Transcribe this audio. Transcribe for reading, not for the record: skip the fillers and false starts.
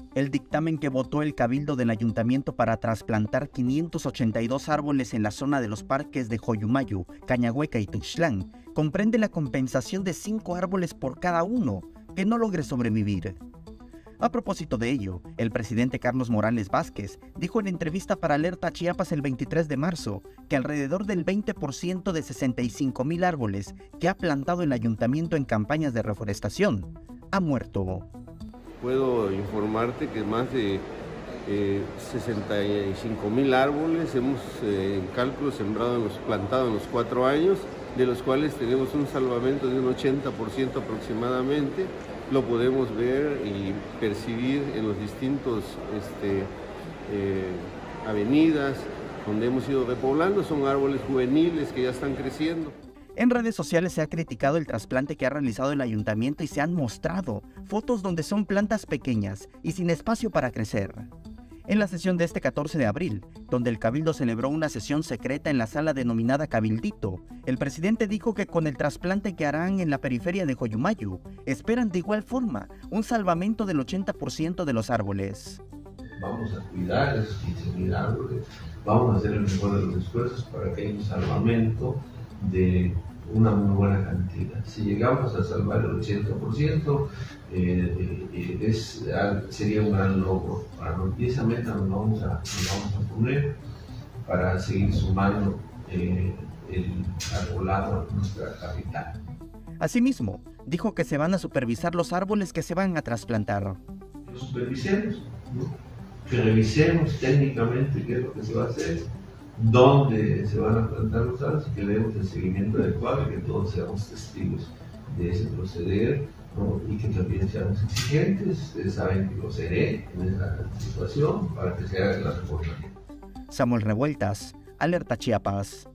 El dictamen que votó el Cabildo del Ayuntamiento para trasplantar 582 árboles en la zona de los parques de Joyumayo, Cañahueca y Tuxtlan comprende la compensación de 5 árboles por cada uno que no logre sobrevivir. A propósito de ello, el presidente Carlos Morales Vázquez dijo en entrevista para Alerta Chiapas el 23 de marzo que alrededor del 20% de 65,000 árboles que ha plantado el ayuntamiento en campañas de reforestación ha muerto. Puedo informarte que más de 65,000 árboles hemos en cálculo plantado en los 4 años, de los cuales tenemos un salvamento de un 80% aproximadamente. Lo podemos ver y percibir en los distintos avenidas donde hemos ido repoblando. Son árboles juveniles que ya están creciendo. En redes sociales se ha criticado el trasplante que ha realizado el ayuntamiento y se han mostrado fotos donde son plantas pequeñas y sin espacio para crecer. En la sesión de este 14 de abril, donde el Cabildo celebró una sesión secreta en la sala denominada Cabildito, el presidente dijo que con el trasplante que harán en la periferia de Joyumayo, esperan de igual forma un salvamento del 80% de los árboles. Vamos a cuidar esos 15,000 árboles, vamos a hacer el mejor de los esfuerzos para que haya un salvamento de una muy buena cantidad. Si llegamos a salvar el 80%, sería un gran logro. Y esa meta nos vamos a poner para seguir sumando el arbolado a nuestra capital. Asimismo, dijo que se van a supervisar los árboles que se van a trasplantar. Los supervisemos, ¿no? Que revisemos técnicamente qué es lo que se va a hacer, dónde se van a plantar los árboles, que le demos el seguimiento adecuado y que todos seamos testigos de ese proceder, ¿no? Y que también seamos exigentes. Ustedes saben que lo seré en esa situación para que se haga la reforma. Samuel Revueltas, Alerta Chiapas.